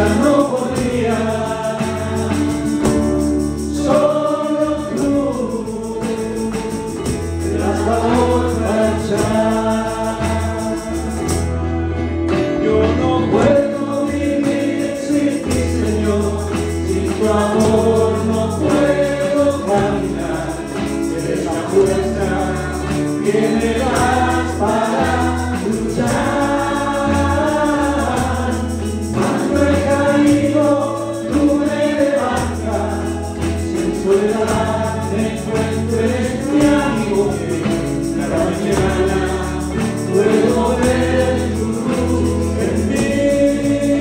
no podría. Solo tú te das valor para luchar. Yo no puedo vivir sin ti, Señor, sin tu amor no puedo caminar. Eres la fuerza que me das para luchar. Cuando he caído, tú me levantas. Si en soledad me encuentro, eres mi amigo que cada mañana puedo ver tu luz en mí.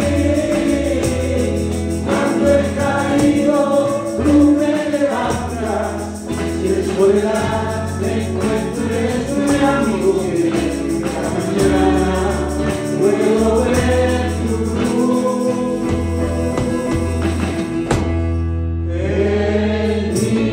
Cuando he caído, tú me levantas. Si en soledad me encuentro, eres mi amigo que cada mañana puedo ver tu luz en mí.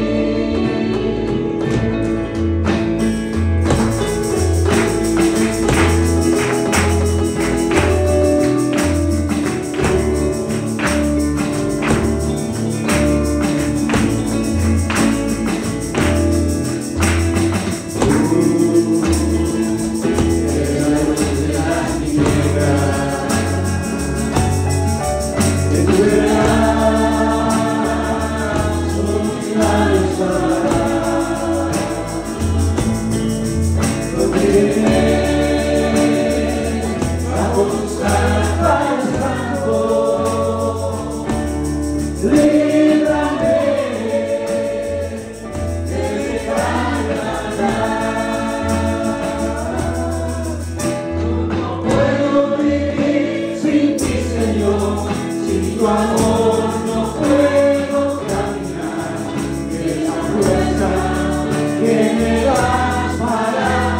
Sin tu amor no puedo caminar. Eres la fuerza que me das para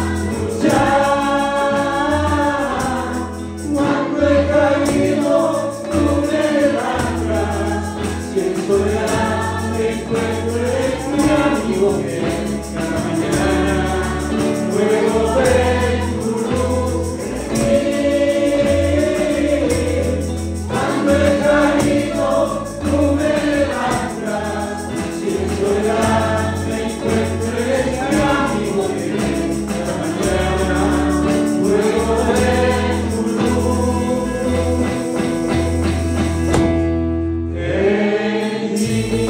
luchar. Cuando he caído, tú me levantas. Si en soledad me encuentro, eres mi amigo que cada mañana puedo ver tu luz en mí. Cuando he caído, tú me levantas. Si en soledad me encuentro, eres mi amigo que cada mañana puedo ver tu luz en mí.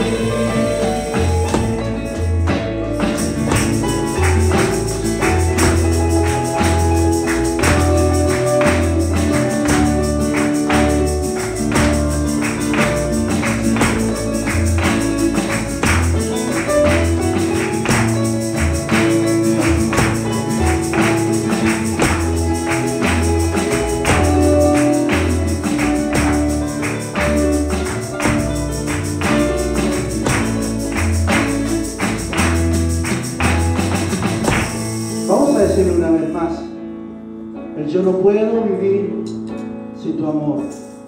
Vamos a decirlo una vez más. Yo no puedo vivir sin tu amor.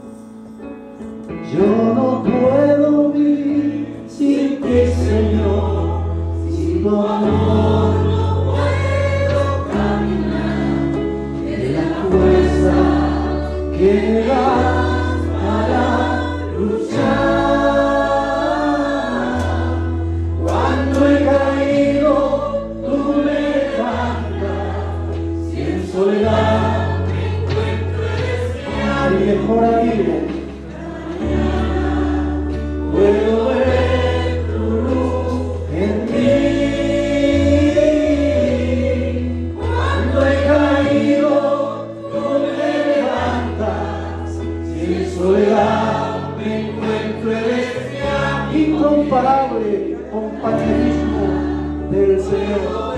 Yo no puedo vivir sin ti, Señor. Sin tu amor no puedo caminar. Eres la fuerza que me das para luchar. Cuando he caído, tú me levantas. Si en soledad me encuentro, eres mi mejor amigo. Puedo ver tu luz en mí. Cuando he caído, tú me levantas. Si en soledad me encuentro, eres mi incomparable compañerismo del Señor.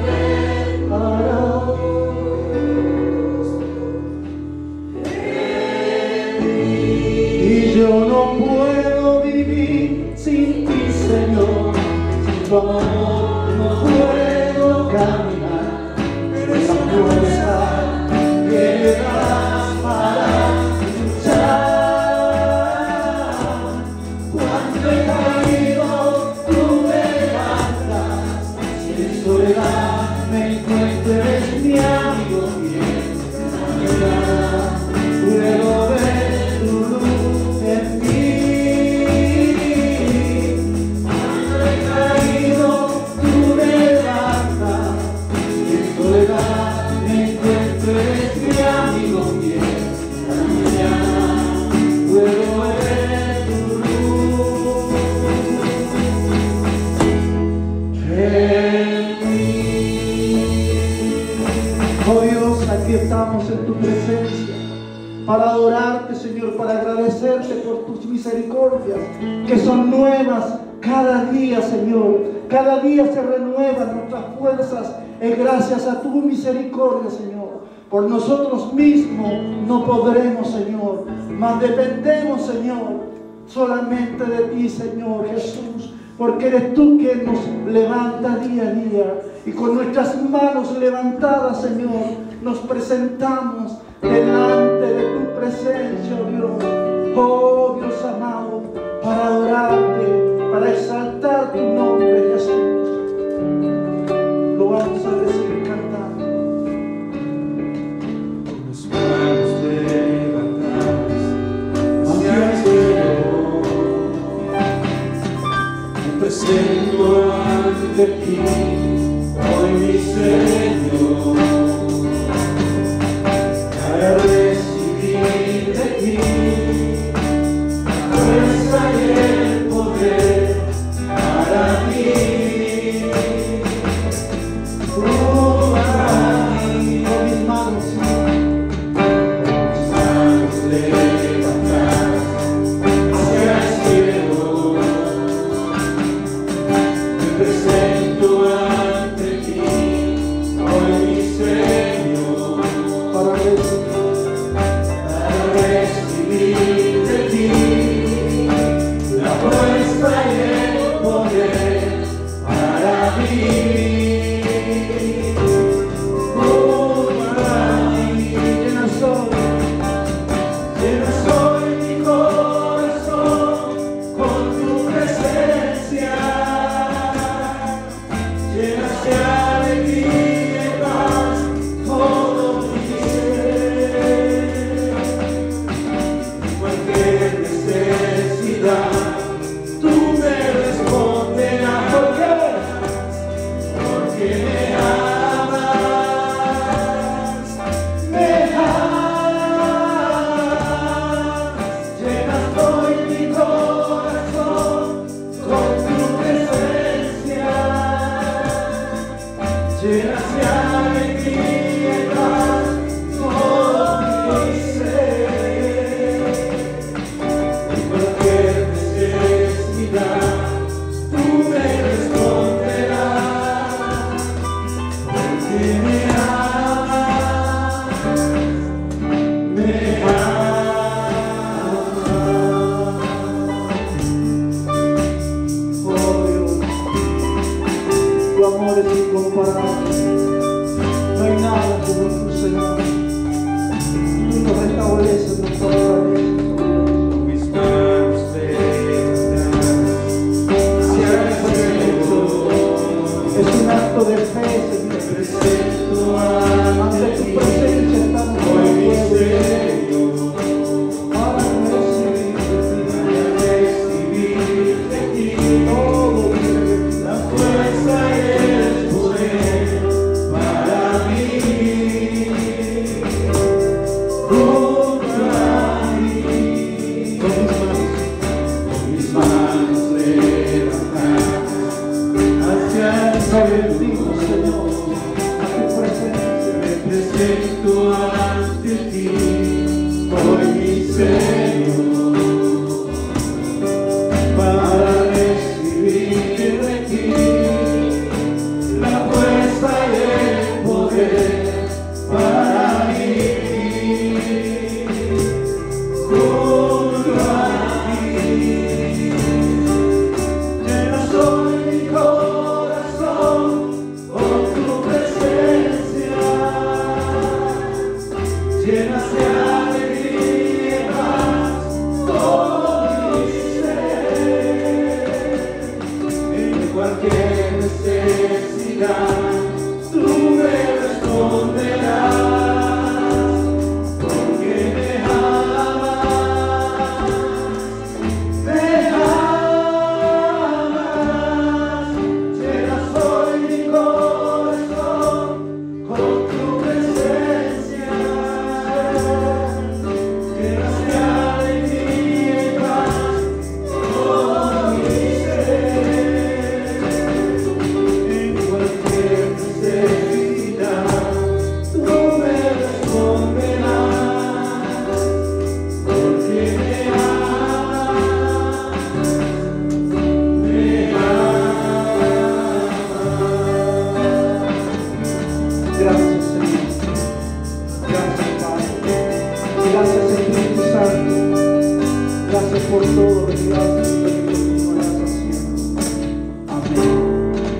Y yo no puedo vivir sin ti, Señor. Sin tu amor no puedo caminar. Eres la fuerza que me das para luchar. Cuando he caído, tú me levantas. Si en soledad me encuentro, eres mi amigo fiel. Puedo ver tu luz en mí. para adorarte, Señor, para agradecerte por tus misericordias, que son nuevas cada día, Señor. Cada día se renuevan nuestras fuerzas, es gracias a tu misericordia, Señor. Por nosotros mismos no podremos, Señor, mas dependemos, Señor, solamente de ti, Señor Jesús, porque eres tú quien nos levanta día a día. Y con nuestras manos levantadas, Señor, nos presentamos delante de tu presencia, oh Dios. Oh Dios amado, para adorarte, para exaltar tu nombre, Jesús. Lo vamos a decir cantando. Con las manos levantadas hacia el cielo, me presento ante ti, hoy mi Señor, para recibir de ti la fuerza y el poder para ti. Con mis manos levantadas hacia el cielo, me presento a por todo lo que haces y lo que continuarás haciendo. Amén.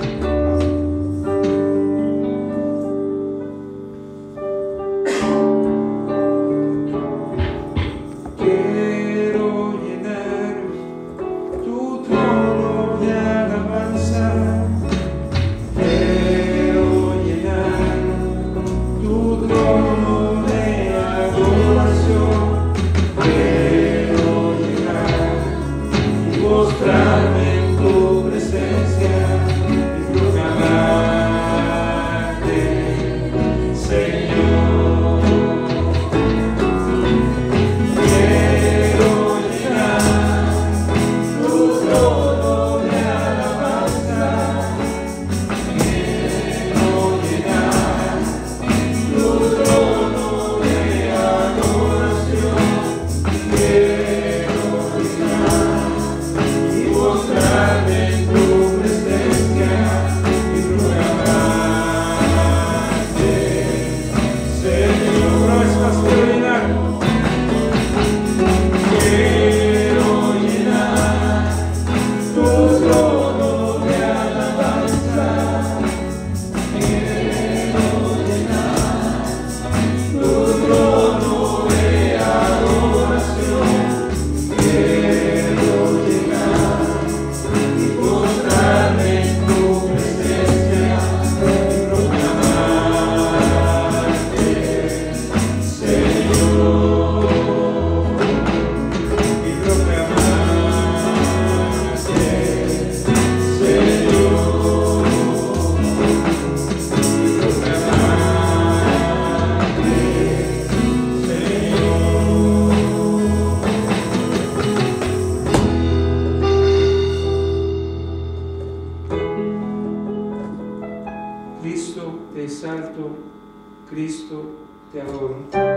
Cristo, te adoro.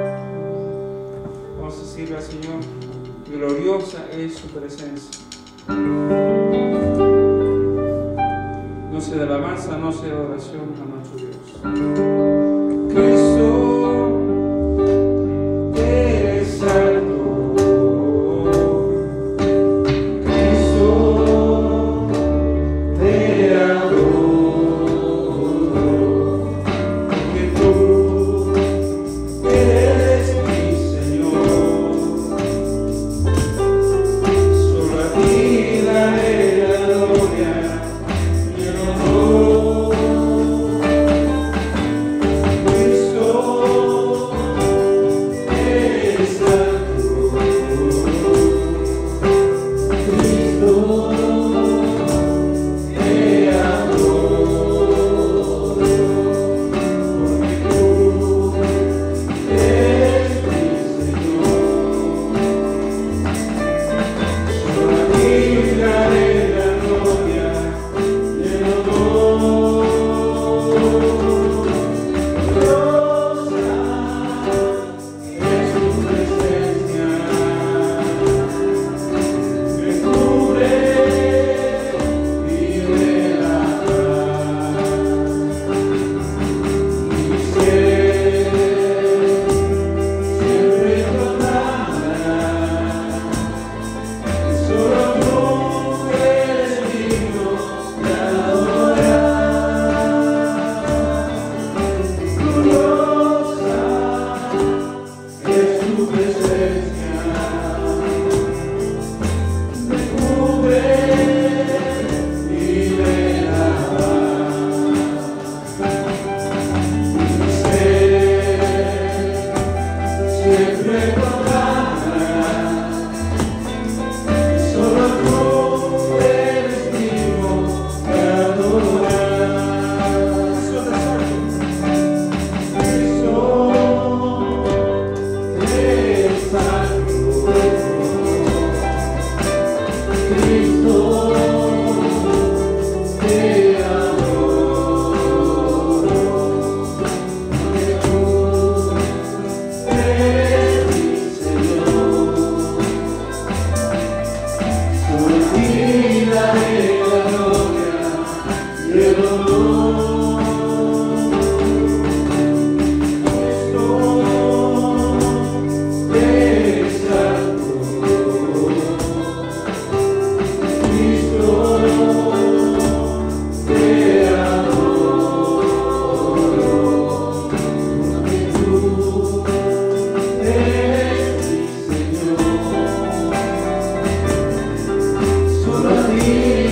Vamos a decirle al Señor, gloriosa es su presencia. No sea de alabanza, no sea de oración a nuestro Dios. Cristo, eres santo. Cristo, te adoro.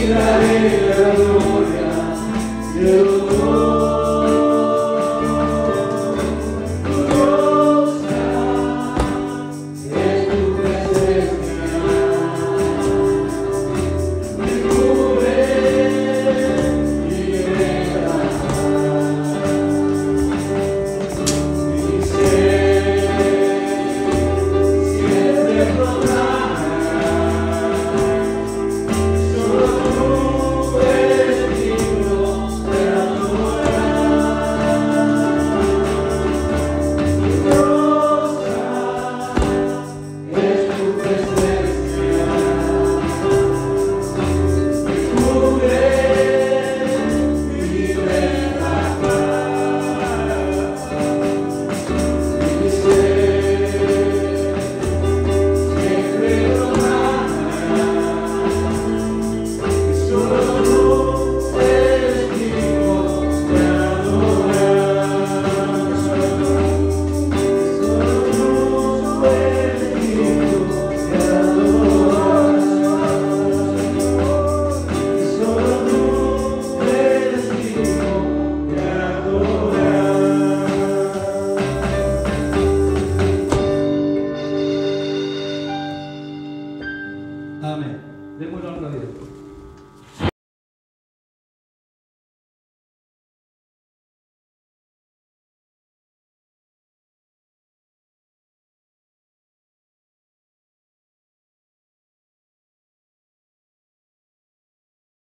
alegraré